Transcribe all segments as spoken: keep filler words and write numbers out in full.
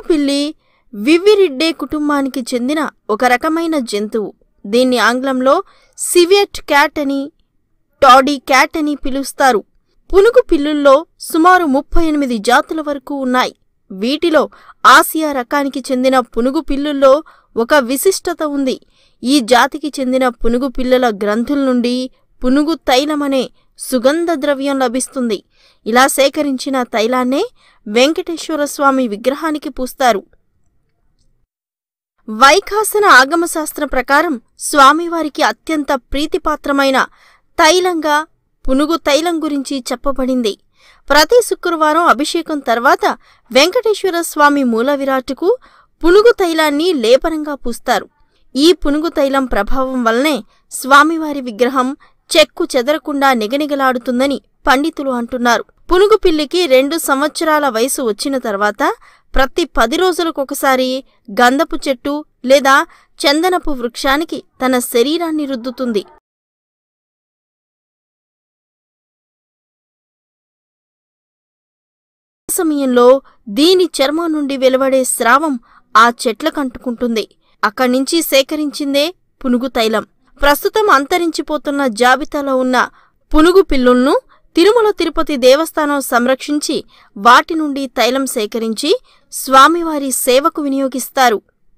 పిల్లి వివిరిడ్డే కుటుంబానికి చెందిన ఒక రకమైన జంతువు. దీన్ని ఆంగ్లంలో సివియట్ క్యాట్ అని, టాడీ క్యాట్ అని పిలుస్తారు. పునుగు పిల్లుల్లో సుమారు ముప్పై ఎనిమిది జాతుల వరకు ఉన్నాయి. వీటిలో ఆసియా రకానికి చెందిన పునుగు పిల్లుల్లో ఒక విశిష్టత ఉంది. ఈ జాతికి చెందిన పునుగు పిల్లల గ్రంథుల నుండి పునుగు తైలమనే సుగంధ ద్రవ్యం లభిస్తుంది. ఇలా సేకరించిన తైలాన్నే వెంకటేశ్వరస్వామి విగ్రహానికి పూస్తారు. వైఖాసన ఆగమశాస్త్రం ప్రకారం స్వామివారికి అత్యంత ప్రీతిపాత్రమైన తైలంగా పునుగు తైలం గురించి చెప్పబడింది. ప్రతి శుక్రవారం అభిషేకం తర్వాత వెంకటేశ్వర స్వామి మూల విరాట్టుకు పునుగు తైలాన్ని లేపనంగా పూస్తారు. ఈ పునుగు తైలం ప్రభావం వల్లనే స్వామివారి విగ్రహం చెక్కు చెదరకుండా నిగనిగలాడుతుందని పండితులు అంటున్నారు. పునుగు పిల్లికి రెండు సంవత్సరాల వయసు వచ్చిన తర్వాత ప్రతి పది రోజులకొకసారి గంధపు చెట్టు లేదా చందనపు వృక్షానికి తన శరీరాన్ని రుద్దుతుంది. సమయంలో దీని చర్మం నుండి వెలువడే స్రావం ఆ చెట్లకంటుకుంటుంది. అక్కడ్నుంచి సేకరించిందే పునుగు తైలం. ప్రస్తుతం అంతరించిపోతున్న జాబితాలో ఉన్న పునుగు పిల్లులను తిరుమల తిరుపతి దేవస్థానం సంరక్షించి వాటి నుండి తైలం సేకరించి స్వామివారి సేవకు వినియోగిస్తారు.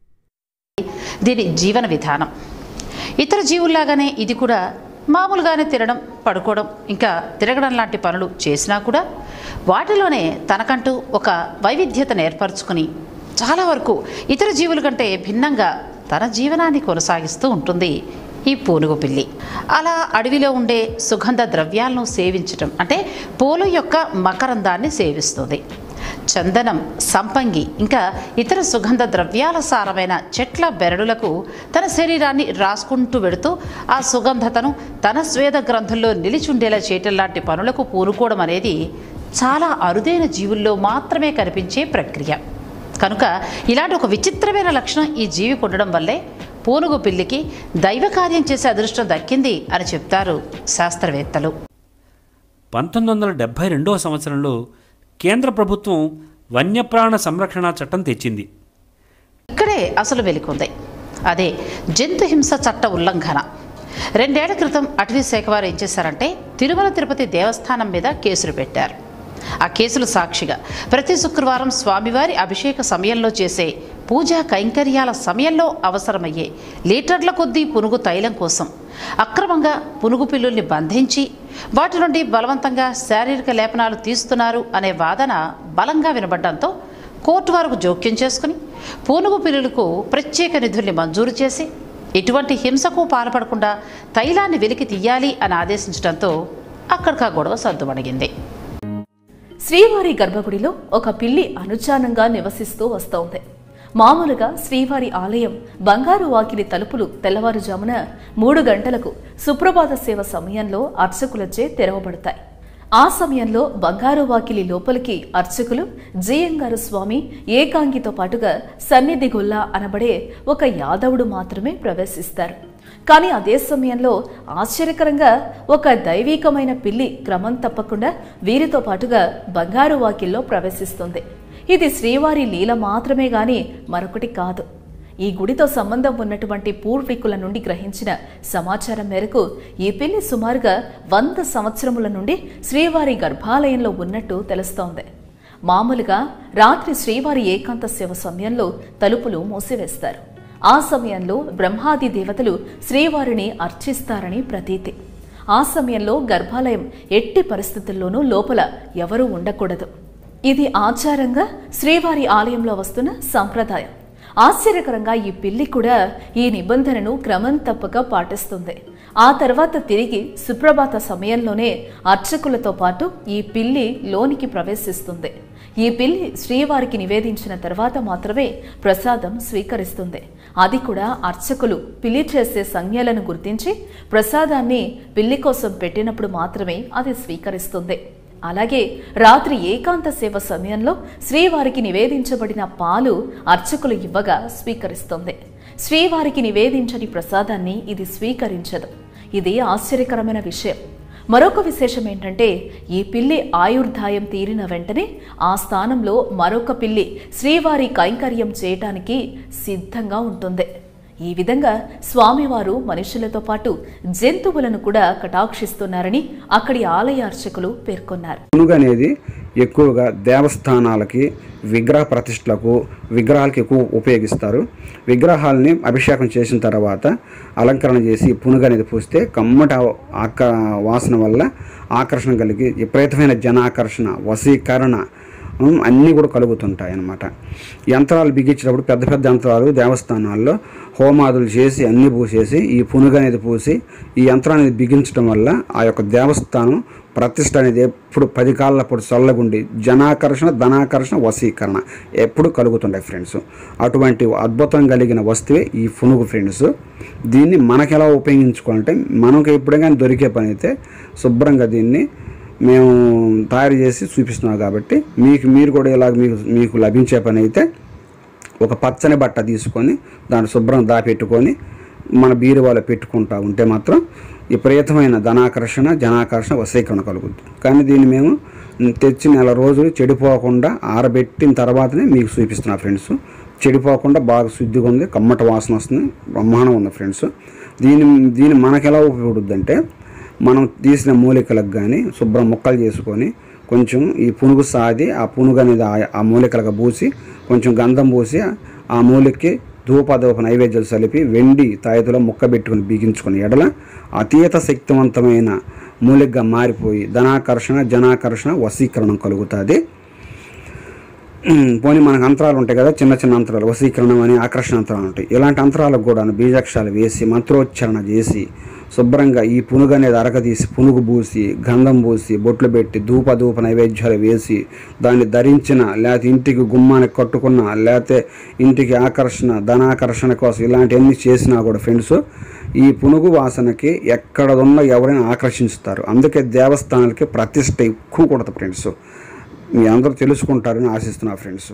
దీని జీవన విధానం ఇతర జీవుల్లాగానే ఇది కూడా మామూలుగానే తినడం, పడుకోవడం, ఇంకా తిరగడం లాంటి పనులు చేసినా కూడా వాటిలోనే తనకంటూ ఒక వైవిధ్యతను ఏర్పరచుకుని చాలా వరకు ఇతర జీవుల కంటే భిన్నంగా తన జీవనాన్ని కొనసాగిస్తూ ఉంటుంది ఈ పూనుగు పిల్లి. అలా అడవిలో ఉండే సుగంధ ద్రవ్యాలను సేవించటం అంటే పూల యొక్క మకరందాన్ని సేవిస్తుంది. చందనం, సంపంగి ఇంకా ఇతర సుగంధ ద్రవ్యాల సారమైన చెట్ల బెరడులకు తన శరీరాన్ని రాసుకుంటూ వెడుతూ ఆ సుగంధతను తన స్వేద గ్రంథుల్లో నిలిచుండేలా చేయటం లాంటి పనులకు పూనుకోవడం అనేది చాలా అరుదైన జీవుల్లో మాత్రమే కనిపించే ప్రక్రియ. కనుక ఇలాంటి ఒక విచిత్రమైన లక్షణం ఈ జీవికి ఉండడం వల్లే పూనుగు పిల్లికి దైవ కార్యం చేసే అదృష్టం దక్కింది అని చెప్తారు శాస్త్రవేత్తలు. పంతొమ్మిది వందల డెబ్భై రెండవ సంవత్సరంలో కేంద్ర ప్రభుత్వం వన్యప్రాణ సంరక్షణ చట్టం తెచ్చింది. ఇక్కడే అసలు వెలికొంది. అదే జంతు హింస చట్ట ఉల్లంఘన. రెండేళ్ల క్రితం అటవీ శాఖ వారు ఏం చేశారంటే తిరుమల తిరుపతి దేవస్థానం మీద కేసులు పెట్టారు. ఆ కేసులు సాక్షిగా ప్రతి శుక్రవారం స్వామివారి అభిషేక సమయంలో చేసే పూజా కైంకర్యాల సమయంలో అవసరమయ్యే లీటర్ల కొద్దీ పునుగు తైలం కోసం అక్రమంగా పునుగు పిల్లుల్ని బంధించి వాటి నుండి బలవంతంగా శారీరక లేపనాలు తీస్తున్నారు అనే వాదన బలంగా వినబడ్డంతో కోర్టు వారికి జోక్యం చేసుకుని పునుగు పిల్లులకు ప్రత్యేక నిధుల్ని మంజూరు చేసి ఎటువంటి హింసకు పాల్పడకుండా తైలాన్ని వెలికి తీయాలి అని ఆదేశించడంతో అక్కడికా గొడవ సద్దుమణిగింది. శ్రీవారి గర్భగుడిలో ఒక పిల్లి అనుచానంగా నివసిస్తూ వస్తోంది. మామూలుగా శ్రీవారి ఆలయం బంగారు వాకిలి తలుపులు తెల్లవారుజామున మూడు గంటలకు సుప్రభాత సేవ సమయంలో అర్చకులచే తెరవబడతాయి. ఆ సమయంలో బంగారు వాకిలి లోపలికి అర్చకులు జీయంగారు స్వామి ఏకాంగితో పాటుగా సన్నిధి గొల్లా అనబడే ఒక యాదవుడు మాత్రమే ప్రవేశిస్తారు. కానీ అదే సమయంలో ఆశ్చర్యకరంగా ఒక దైవీకమైన పిల్లి క్రమం తప్పకుండా వీరితో పాటుగా బంగారు వాకిల్లో ప్రవేశిస్తుంది. ఇది శ్రీవారి లీల మాత్రమే గాని మరొకటి కాదు. ఈ గుడితో సంబంధం ఉన్నటువంటి పూర్వీకుల నుండి గ్రహించిన సమాచారం మేరకు ఈ పిల్లి సుమారుగా వంద సంవత్సరముల నుండి శ్రీవారి గర్భాలయంలో ఉన్నట్టు తెలుస్తోంది. మామూలుగా రాత్రి శ్రీవారి ఏకాంత సేవ సమయంలో తలుపులు మూసివేస్తారు. ఆ సమయంలో బ్రహ్మాది దేవతలు శ్రీవారిని అర్చిస్తారని ప్రతీతి. ఆ సమయంలో గర్భాలయం ఎట్టి పరిస్థితుల్లోనూ లోపల ఎవరూ ఉండకూడదు. ఇది ఆచారంగా శ్రీవారి ఆలయంలో వస్తున్న సంప్రదాయం. ఆశ్చర్యకరంగా ఈ పిల్లి కూడా ఈ నిబంధనను క్రమం తప్పక పాటిస్తుంది. ఆ తర్వాత తిరిగి సుప్రభాత సమయంలోనే అర్చకులతో పాటు ఈ పిల్లి లోనికి ప్రవేశిస్తుంది. ఈ పిల్లి శ్రీవారికి నివేదించిన తర్వాత మాత్రమే ప్రసాదం స్వీకరిస్తుంది. అది కూడా అర్చకులు పిల్లి చేసే సంజ్ఞలను గుర్తించి ప్రసాదాన్ని పిల్లి కోసం పెట్టినప్పుడు మాత్రమే అది స్వీకరిస్తుంది. అలాగే రాత్రి ఏకాంత సేవ సమయంలో శ్రీవారికి నివేదించబడిన పాలు అర్చకులు ఇవ్వగా స్వీకరిస్తుంది. శ్రీవారికి నివేదించని ప్రసాదాన్ని ఇది స్వీకరించదు. ఇది ఆశ్చర్యకరమైన విషయం. మరొక విశేషం ఏంటంటే ఈ పిల్లి ఆయుర్దాయం తీరిన వెంటనే ఆ స్థానంలో మరొక పిల్లి శ్రీవారి కైంకర్యం చేయటానికి సిద్ధంగా ఉంటుంది. ఈ విధంగా స్వామివారు మనుషులతో పాటు జంతువులను కూడా కటాక్షిస్తున్నారని అక్కడి ఆలయ అర్చకులు పేర్కొన్నారు. పునుగు అనేది ఎక్కువగా దేవస్థానాలకి, విగ్రహ ప్రతిష్టలకు, విగ్రహాలకి ఎక్కువ ఉపయోగిస్తారు. విగ్రహాలని అభిషేకం చేసిన తర్వాత అలంకరణ చేసి పునుగు అనేది పూస్తే కమ్మట ఆక వాసన వల్ల ఆకర్షణ కలిగి విపరీతమైన జనాకర్షణ, వశీకరణ అన్నీ కూడా కలుగుతుంటాయి అన్నమాట. యంత్రాలు బిగించేటప్పుడు పెద్ద పెద్ద యంత్రాలు దేవస్థానాల్లో హోమాదులు చేసి అన్నీ పూసేసి ఈ పునుగు అనేది పూసి ఈ యంత్రాన్ని అనేది బిగించడం వల్ల ఆ యొక్క దేవస్థానం ప్రతిష్ట అనేది ఎప్పుడు పది కాళ్ళప్పుడు చల్లగుండి జనాకర్షణ, ధనాకర్షణ, వశీకరణ ఎప్పుడు కలుగుతుంటాయి ఫ్రెండ్స్. అటువంటి అద్భుతం కలిగిన వస్తువే ఈ పునుగు ఫ్రెండ్స్. దీన్ని మనకు ఎలా ఉపయోగించుకోవాలంటే మనకు ఎప్పుడే కానీ దొరికే పని అయితే శుభ్రంగా దీన్ని మేము తయారు చేసి చూపిస్తున్నాం. కాబట్టి మీకు మీరు కూడా ఇలాగ మీకు మీకు లభించే పని అయితే ఒక పచ్చని బట్ట తీసుకొని దాన్ని శుభ్రం దాపెట్టుకొని మన బీరువాలో పెట్టుకుంటా ఉంటే మాత్రం విపరీతమైన ధనాకర్షణ, జనాకర్షణ, వశీకరణ కలుగుతుంది. కానీ దీన్ని మేము తెచ్చి నెల రోజులు చెడిపోకుండా ఆరబెట్టిన తర్వాతనే మీకు చూపిస్తున్నా ఫ్రెండ్స్. చెడిపోకుండా బాగా శుద్ధిగా ఉంది, కమ్మట వాసన వస్తుంది, బ్రహ్మాండం ఉంది ఫ్రెండ్స్. దీని దీన్ని మనకు ఎలా ఉపయోగపడుద్దంటే మనం తీసిన మూలికలకు కానీ శుభ్రం ముక్కలు చేసుకొని కొంచెం ఈ పునుగు సాది ఆ పునుగు అనేది ఆ మూలికలకు పూసి కొంచెం గంధం పూసి ఆ మూలికకి ధూపదూప నైవేద్యాలు కలిపి వెండి తాయితులో ముక్క పెట్టుకుని బిగించుకుని ఎడల అతీత శక్తివంతమైన మూలికగా మారిపోయి ధనాకర్షణ, జనాకర్షణ, వశీకరణం కలుగుతుంది. పోనీ మనకు అంతరాలు ఉంటాయి కదా, చిన్న చిన్న అంతరాలు, వశీకరణం అని ఆకర్షణ అంతరాలు ఉంటాయి. ఇలాంటి అంతరాలకు కూడా బీజాక్షరాలు వేసి మంత్రోచ్చారణ చేసి శుభ్రంగా ఈ పునుగు అనేది అరగదీసి పునుగు పూసి గంధం పూసి బొట్లు పెట్టి ధూప ధూప నైవేద్యాలు వేసి దాన్ని ధరించిన, లేకపోతే ఇంటికి గుమ్మానికి కట్టుకున్న, లేకపోతే ఇంటికి ఆకర్షణ, ధనాకర్షణ కోసం ఇలాంటివన్నీ చేసినా కూడా ఫ్రెండ్స్ ఈ పునుగు వాసనకి ఎక్కడ ఉన్న ఎవరైనా ఆకర్షించుతారు. అందుకే దేవస్థానాలకి ప్రతిష్ట ఎక్కువ కొడతా ఫ్రెండ్స్. మీ అందరూ తెలుసుకుంటారని ఆశిస్తున్నా friends.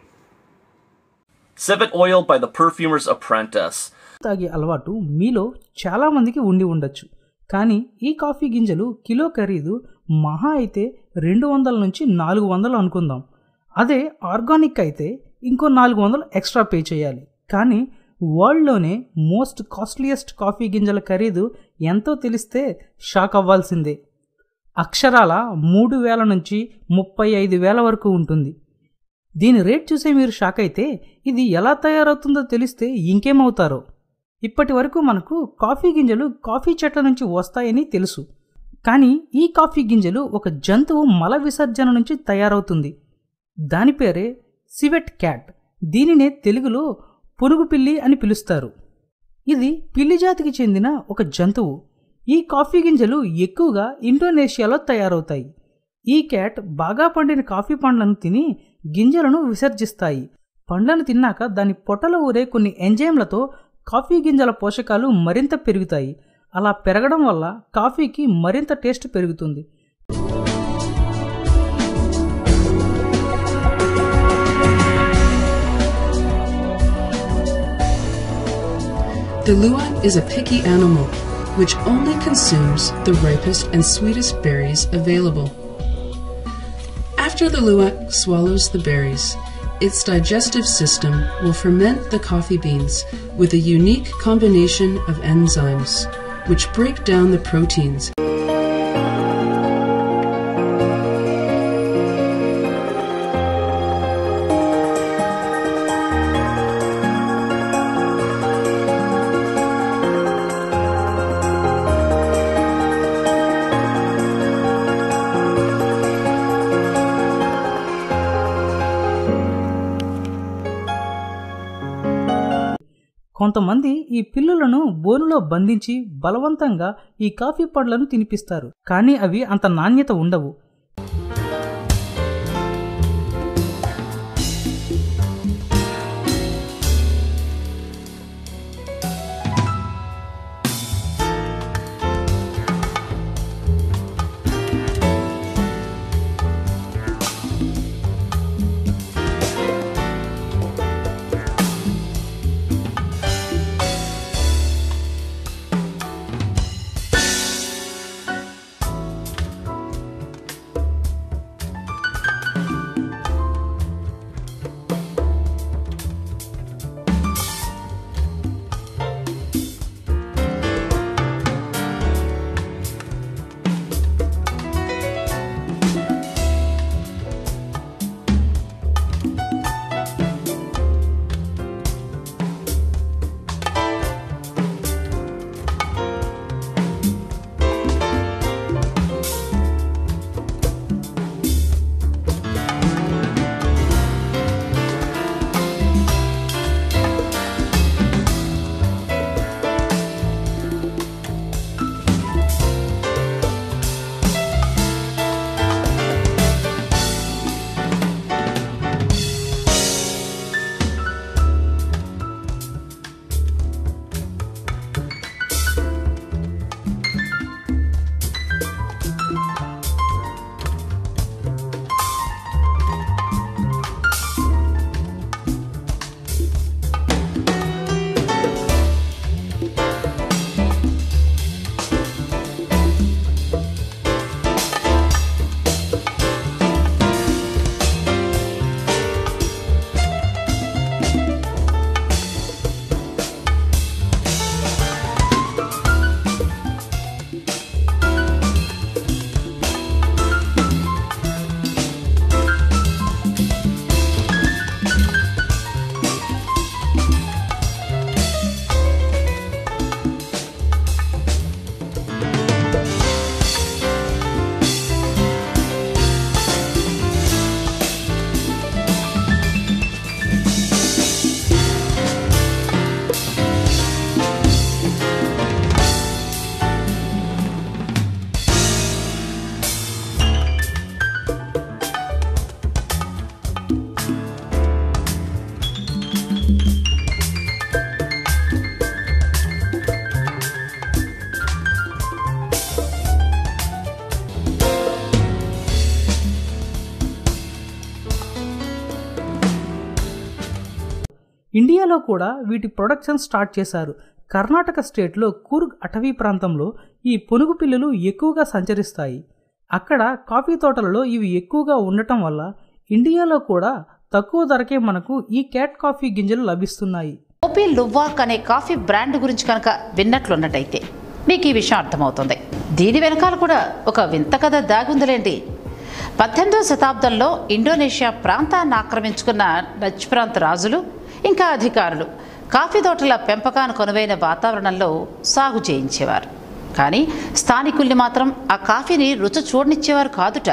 Civet oil by the perfumer's apprentice. తాగే అలవాటు మీలో చాలామందికి ఉండి ఉండొచ్చు. కానీ ఈ కాఫీ గింజలు కిలో ఖరీదు మహా అయితే రెండు వందల నుంచి నాలుగు వందలు అనుకుందాం. అదే ఆర్గానిక్ అయితే ఇంకో నాలుగు వందలు ఎక్స్ట్రా పే చేయాలి. కానీ వరల్డ్లోనే మోస్ట్ కాస్ట్లీయెస్ట్ కాఫీ గింజల ఖరీదు ఎంతో తెలిస్తే షాక్ అవ్వాల్సిందే. అక్షరాల మూడు వేల నుంచి ముప్పై ఐదు వేల వరకు ఉంటుంది. దీని రేట్ చూసే మీరు షాక్ అయితే ఇది ఎలా తయారవుతుందో తెలిస్తే ఇంకేమవుతారో. ఇప్పటి వరకు మనకు కాఫీ గింజలు కాఫీ చెట్ల నుంచి వస్తాయని తెలుసు. కానీ ఈ కాఫీ గింజలు ఒక జంతువు మల విసర్జన నుంచి తయారవుతుంది. దాని పేరే సివెట్ క్యాట్. దీనినే తెలుగులో పునుగు పిల్లి అని పిలుస్తారు. ఇది పిల్లి జాతికి చెందిన ఒక జంతువు. ఈ కాఫీ గింజలు ఎక్కువగా ఇండోనేషియాలో తయారవుతాయి. ఈ క్యాట్ బాగా పండిన కాఫీ పండ్లను తిని గింజలను విసర్జిస్తాయి. పండ్లను తిన్నాక దాని పొట్టలో ఊరే కొన్ని ఎంజైమ్లతో కాఫీ గింజల పోషకాలు మరింత పెరుగుతాయి. అలా పెరగడం వల్ల కాఫీకి మరింత టేస్ట్ పెరుగుతుంది. The luwak is a picky animal which only consumes the ripest and sweetest berries available. After the luwak swallows the berries, its digestive system will ferment the coffee beans with a unique combination of enzymes which break down the proteins. కొంతమంది ఈ పిల్లులను బోనులో బంధించి బలవంతంగా ఈ coffee పండ్లను తినిపిస్తారు. కానీ అవి అంత నాణ్యత ఉండవు. ఇండియాలో కూడా వీటి ప్రొడక్షన్ స్టార్ట్ చేశారు. కర్ణాటక స్టేట్లో కూర్గ్ అటవీ ప్రాంతంలో ఈ పునుగు పిల్లులు ఎక్కువగా సంచరిస్తాయి. అక్కడ కాఫీ తోటలలో ఇవి ఎక్కువగా ఉండటం వల్ల ఇండియాలో కూడా తక్కువ ధరకే మనకు ఈ క్యాట్ కాఫీ గింజలు లభిస్తున్నాయి. కోపీ లువాక్ అనే కాఫీ బ్రాండ్ గురించి కనుక విన్నట్లున్నట్టయితే మీకు ఈ విషయం అర్థమవుతుంది. దీని వెనకాల కూడా ఒక వింత కథ దాగుందిలేండి. పద్దెనిమిదవ శతాబ్దంలో ఇండోనేషియా ప్రాంతాన్ని ఆక్రమించుకున్న డచ్ ప్రాంత రాజులు ఇంకా అధికారులు కాఫీ తోటల పెంపకానికి అనువైన వాతావరణంలో సాగు చేయించేవారు. కానీ స్థానికుల్ని మాత్రం ఆ కాఫీని రుచి చూడనిచ్చేవారు కాదుట.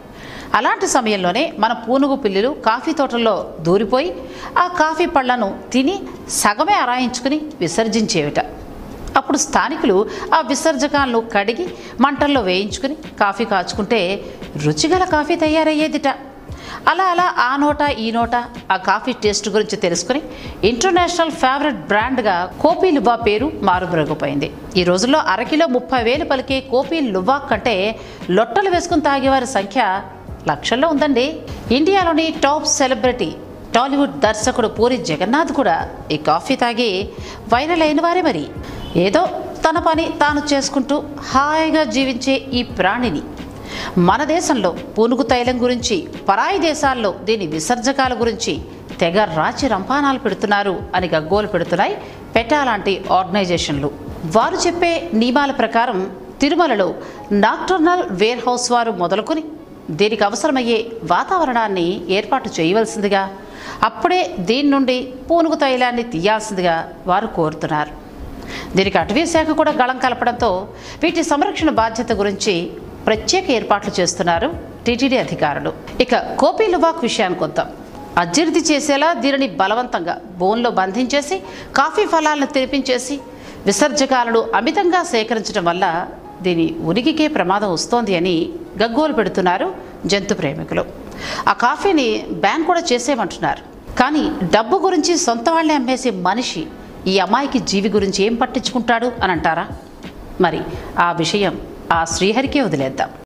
అలాంటి సమయంలోనే మన పూనుగు పిల్లులు కాఫీ తోటల్లో దూరిపోయి ఆ కాఫీ పళ్లను తిని సగమే అరాయించుకుని విసర్జించేవిట. అప్పుడు స్థానికులు ఆ విసర్జకాలను కడిగి మంటల్లో వేయించుకుని కాఫీ కాచుకుంటే రుచిగల కాఫీ తయారయ్యేదిట. అలా అలా ఆ నోట ఈ నోట ఆ కాఫీ టేస్ట్ గురించి తెలుసుకుని ఇంటర్నేషనల్ ఫేవరెట్ బ్రాండ్గా కోపీ లువా పేరు మారుమరుగుపోయింది. ఈ రోజుల్లో అరకిలో ముప్పై వేలు పలికే కోపీ లువా కంటే లొట్టలు వేసుకుని తాగేవారి సంఖ్య లక్షల్లో ఉందండి. ఇండియాలోని టాప్ సెలబ్రిటీ టాలీవుడ్ దర్శకుడు పూరి జగన్నాథ్ కూడా ఈ కాఫీ తాగి వైరల్ అయిన వారే. మరి ఏదో తన పని తాను చేసుకుంటూ హాయిగా జీవించే ఈ ప్రాణిని మన దేశంలో పునుగు తైలం గురించి, పరాయి దేశాల్లో దీని విసర్జకాల గురించి తెగ రాచి రంపానాలు పెడుతున్నారు అని గగ్గోలు పెడుతున్నాయి పెటా లాంటి ఆర్గనైజేషన్లు. వారు చెప్పే నియమాల ప్రకారం తిరుమలలో నాక్టర్నల్ వేర్ హౌస్ వారు మొదలుకొని దీనికి అవసరమయ్యే వాతావరణాన్ని ఏర్పాటు చేయవలసిందిగా, అప్పుడే దీని నుండి పూనుగు తైలాన్ని తీయాల్సిందిగా వారు కోరుతున్నారు. దీనికి అటవీ శాఖ కూడా గళం కలపడంతో వీటి సంరక్షణ బాధ్యత గురించి ప్రత్యేక ఏర్పాట్లు చేస్తున్నారు టీటీడీ అధికారులు. ఇక కోపీ లువాక్ విషయానికి వద్దాం. అజీర్తి చేసేలా దీనిని బలవంతంగా బోన్లో బంధించేసి కాఫీ ఫలాలను తెరిపించేసి విసర్జకాలను అమితంగా సేకరించడం వల్ల దీని ఉనికికే ప్రమాదం వస్తోంది అని గగ్గోలు పెడుతున్నారు జంతు ప్రేమికులు. ఆ కాఫీని బ్యాన్ కూడా చేసేమంటున్నారు. కానీ డబ్బు గురించి సొంత వాళ్ళే అమ్మేసే మనిషి ఈ అమాయకి జీవి గురించి ఏం పట్టించుకుంటాడు అని అంటారా? మరి ఆ విషయం ఆ శ్రీహరికే వదిలేద్దాం.